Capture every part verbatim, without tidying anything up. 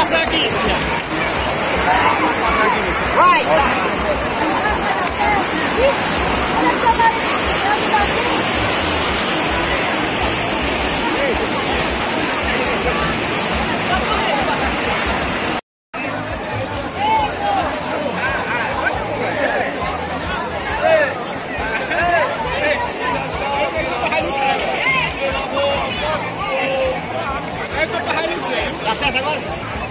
passar aqui, sim. Vai! Tá certo agora?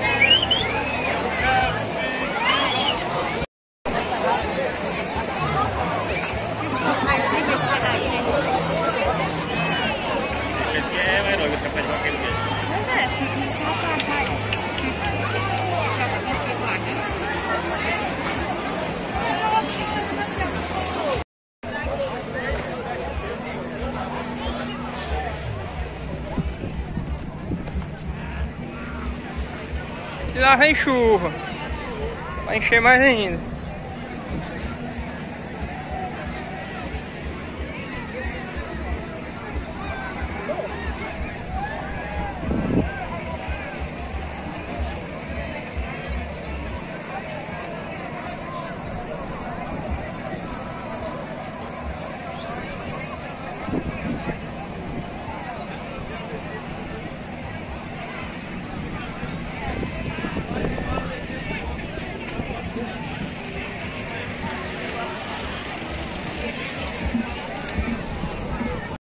Esse que é o herói, vai ficar perto daquele mesmo. Pois é, só pra pai. Só pra filmar, né? E lá vem chuva. Vai encher mais ainda.